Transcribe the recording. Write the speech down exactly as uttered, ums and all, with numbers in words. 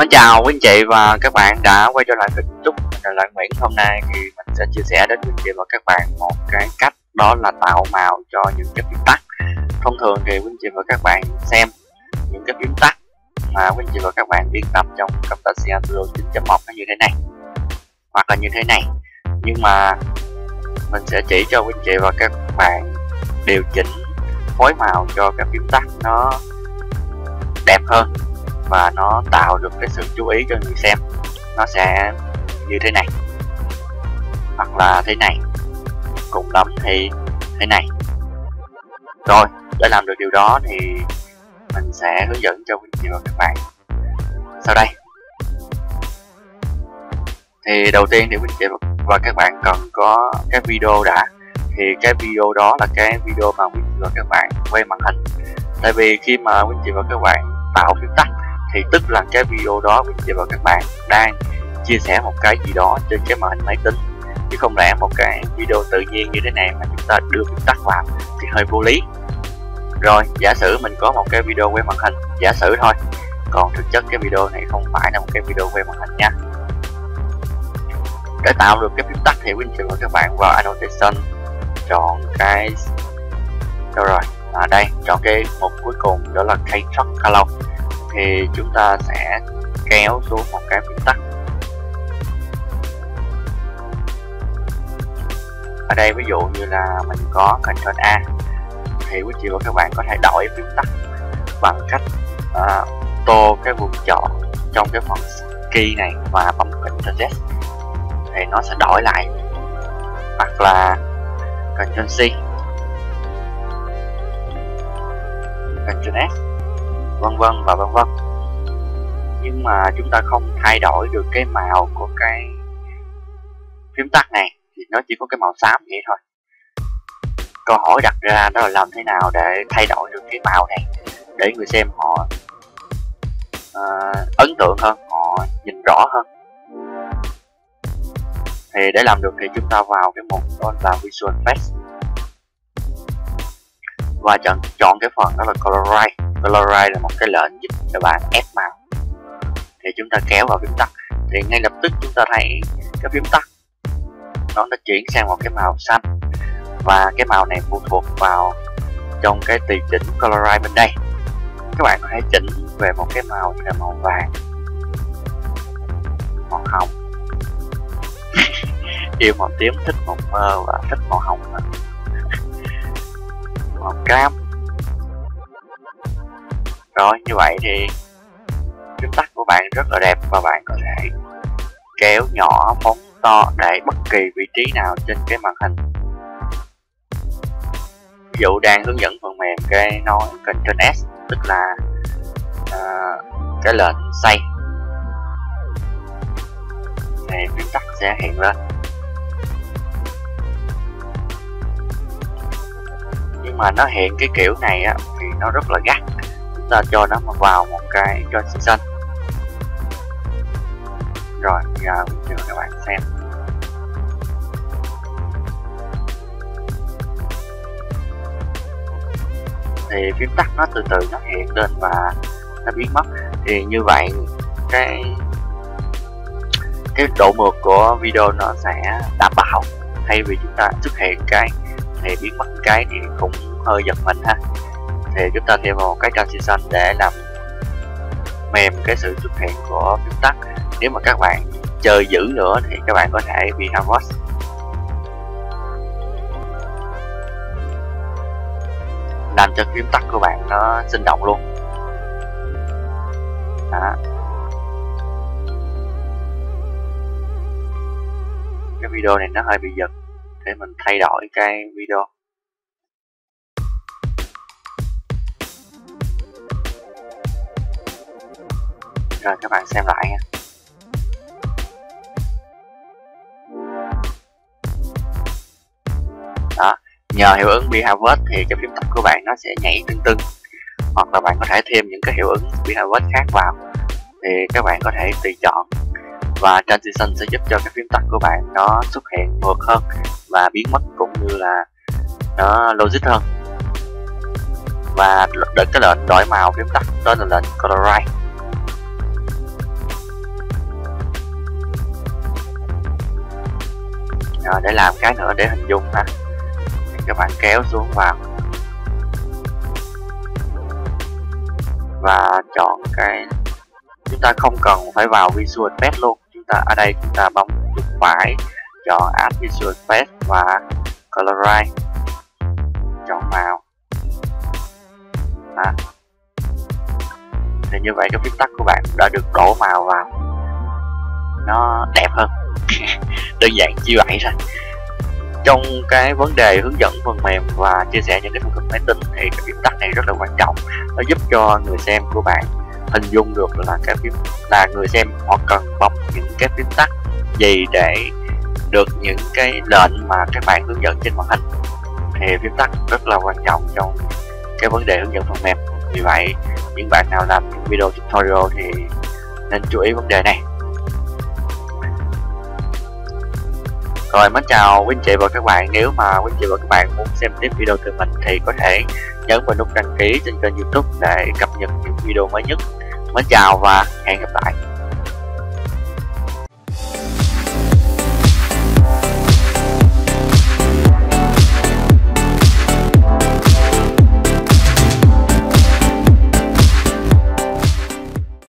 Mến chào quý anh chị và các bạn đã quay trở lại kênh YouTube. Mình là Lan Nguyễn. Hôm nay thì mình sẽ chia sẻ đến quý anh chị và các bạn một cái cách, đó là tạo màu cho những cái phím tắt. Thông thường thì quý anh chị và các bạn xem những cái phím tắt mà quý anh chị và các bạn biên tập trong Camtasia Studio chín chấm một như thế này hoặc là như thế này, nhưng mà mình sẽ chỉ cho quý anh chị và các bạn điều chỉnh phối màu cho các phím tắt nó đẹp hơn và nó tạo được cái sự chú ý cho người xem. Nó sẽ như thế này hoặc là thế này, cùng lắm thì thế này. Rồi, để làm được điều đó thì mình sẽ hướng dẫn cho quý vị và các bạn sau đây. Thì đầu tiên thì quý vị và các bạn cần có cái video đã. Thì cái video đó là cái video mà quý vị và các bạn quay màn hình. Tại vì khi mà quý vị và các bạn tạo phím tắt thì tức là cái video đó quý vị và các bạn đang chia sẻ một cái gì đó trên cái màn hình máy tính, chứ không lẽ một cái video tự nhiên như thế này mà chúng ta đưa phím tắt vào thì hơi vô lý. Rồi, giả sử mình có một cái video quay màn hình, giả sử thôi, còn thực chất cái video này không phải là một cái video quay màn hình nha. Để tạo được cái phím tắt thì quý anh chị và các bạn vào Annotation, chọn cái đâu rồi ở à, đây, chọn cái mục cuối cùng, đó là Keystruct Color. Thì chúng ta sẽ kéo xuống một cái phím tắt. Ở đây ví dụ như là mình có Ctrl A, thì quý chị và các bạn có thể đổi phím tắt bằng cách à, tô cái vùng chọn trong cái phần key này và bấm Ctrl Z thì nó sẽ đổi lại, hoặc là Ctrl C, Ctrl S, vân vân và vân vân. Nhưng mà chúng ta không thay đổi được cái màu của cái phím tắt này, thì nó chỉ có cái màu xám vậy thôi. Câu hỏi đặt ra đó là làm thế nào để thay đổi được cái màu này để người xem họ uh, ấn tượng hơn, họ nhìn rõ hơn. Thì để làm được thì chúng ta vào cái mục đó là Visual Effects và chọn chọn cái phần đó là Colorize. Colorize là một cái lệnh giúp cho bạn ép màu. Thì chúng ta kéo vào phím tắt thì ngay lập tức chúng ta thấy cái phím tắt nó đã chuyển sang một cái màu xanh, và cái màu này phụ thuộc vào trong cái tùy chỉnh Colorize bên đây. Các bạn có thể chỉnh về một cái màu như là màu vàng, màu hồng. Yêu màu tím, thích màu mơ và thích màu hồng, màu cam. Rồi, như vậy thì phím tắt của bạn rất là đẹp và bạn có thể kéo nhỏ, phóng to để bất kỳ vị trí nào trên cái màn hình. Ví dụ đang hướng dẫn phần mềm cái nói Ctrl S, tức là uh, cái lệnh xoay, thì phím tắt sẽ hiện lên. Nhưng mà nó hiện cái kiểu này á, thì nó rất là gắt. Chúng ta cho nó vào một cái transition. Rồi, giờ cho các bạn xem. Thì phím tắt nó từ từ nó hiện lên và nó biến mất. Thì như vậy cái cái độ mượt của video nó sẽ đảm bảo. Thay vì chúng ta xuất hiện cái thì biến mất cái thì cũng hơi giật mình ha. Thì chúng ta thêm một cái transition để làm mềm cái sự xuất hiện của phím tắt. Nếu mà các bạn chơi dữ nữa thì các bạn có thể Behind Watch, làm cho phím tắt của bạn nó sinh động luôn. Đó. Cái video này nó hơi bị giật, để mình thay đổi cái video. Rồi các bạn xem lại nha. Đó, nhờ hiệu ứng Behind Watch thì cái phím tắt của bạn nó sẽ nhảy tưng tưng, hoặc là bạn có thể thêm những cái hiệu ứng Behind Watch khác vào, thì các bạn có thể tùy chọn. Và transition sẽ giúp cho cái phím tắt của bạn nó xuất hiện mượt hơn và biến mất cũng như là nó logic hơn. Và đợi cái lệnh đổi màu phím tắt đó là lệnh Colorize. à, để làm cái nữa để hình dung ha. Các bạn kéo xuống vào và chọn cái, chúng ta không cần phải vào Visual Effects luôn, chúng ta ở đây chúng ta bấm chuột phải chọn Add Visual Effects và Colorize, chọn màu à. Thì như vậy cái viết tắt của bạn đã được đổ màu vào, nó đẹp hơn. Đơn giản như vậy thôi. Trong cái vấn đề hướng dẫn phần mềm và chia sẻ những cái thông tin máy tính thì cái phím tắt này rất là quan trọng. Nó giúp cho người xem của bạn hình dung được là cái phím, là người xem họ cần bấm những cái phím tắt gì để được những cái lệnh mà các bạn hướng dẫn trên màn hình. Thì phím tắt rất là quan trọng trong cái vấn đề hướng dẫn phần mềm. Vì vậy những bạn nào làm những video tutorial thì nên chú ý vấn đề này. Rồi, mến chào quý anh chị và các bạn. Nếu mà quý anh chị và các bạn muốn xem tiếp video từ mình thì có thể nhấn vào nút đăng ký trên kênh YouTube để cập nhật những video mới nhất. Mến chào và hẹn gặp lại.